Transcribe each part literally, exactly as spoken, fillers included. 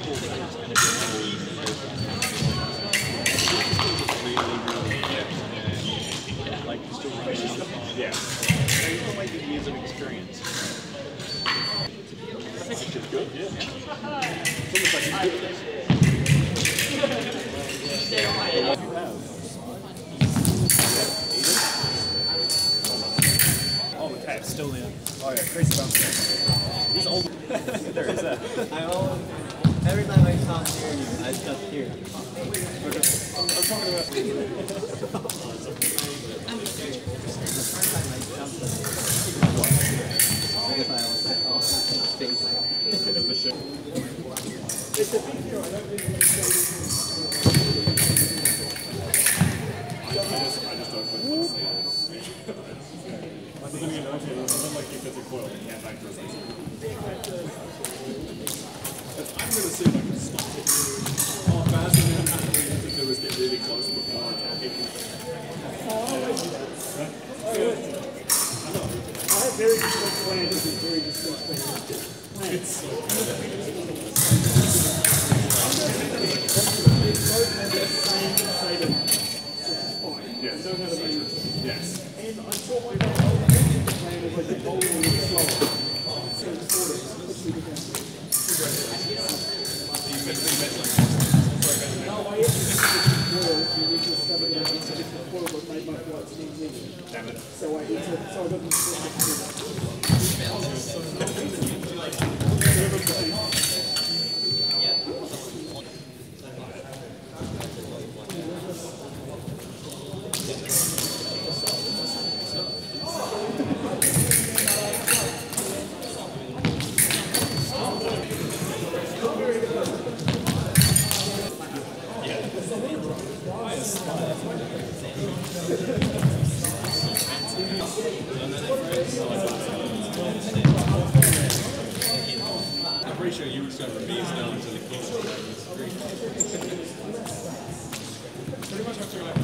Like, still yeah. So you don't like the years of experience. I think it's good, yeah. It's almost like you're good at oh, the cat's still there. Oh yeah, crazy bounce. He's old. There is that. I always, every time I come near you, I just hear. I'm talking about. The first time I jumped at because I was like, oh, space. It's a big deal. I don't think it's I just, I just don't think it's I think you know, it's not like if it's a coil, you can't back to it. I'm going to see like a stop it oh, fast and then what I have to do is get really close before I can hit you. I have very distinct plans and very distinct plans. It's so yes. Yes. And I thought my plan is like the bowling a little slower. So no, I actually foil, the original stubborn and it's just the foil that made my flights easy. Damn it. So I it's a, so I got this I'm pretty sure you were just going to remain down until the close to pretty much after like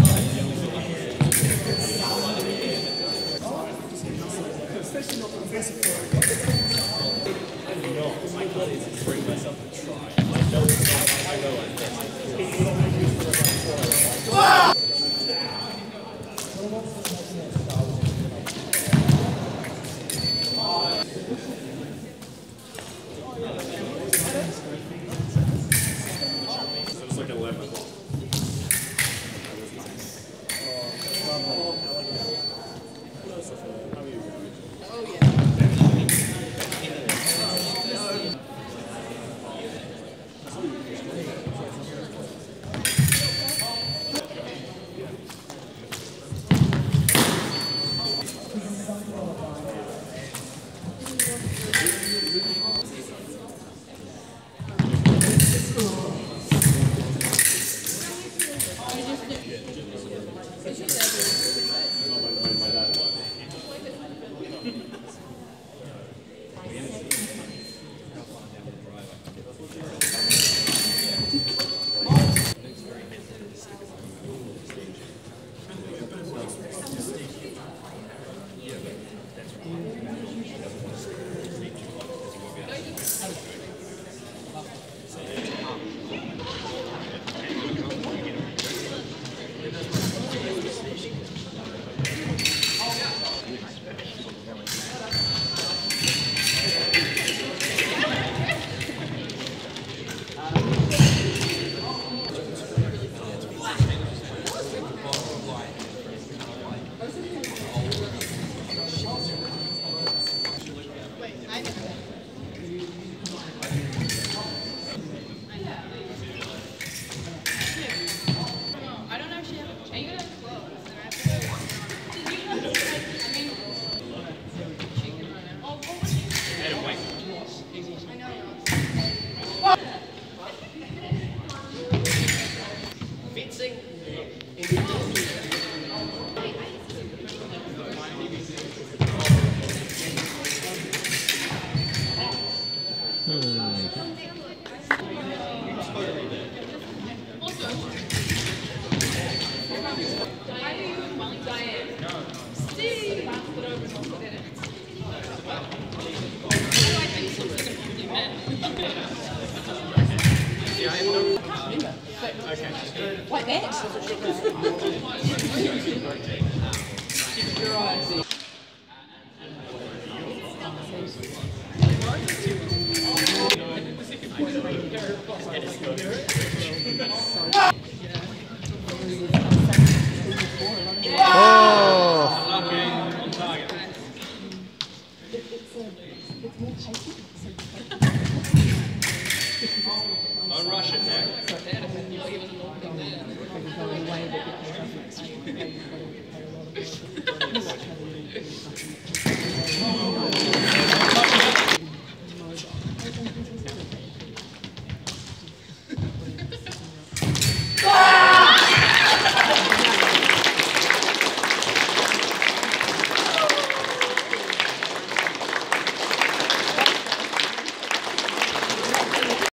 especially not offensive. No, my goal is to bring myself to try. I know I go like this. Ah! So it's like eleven o'clock. Steve! White bitch. Your eyes.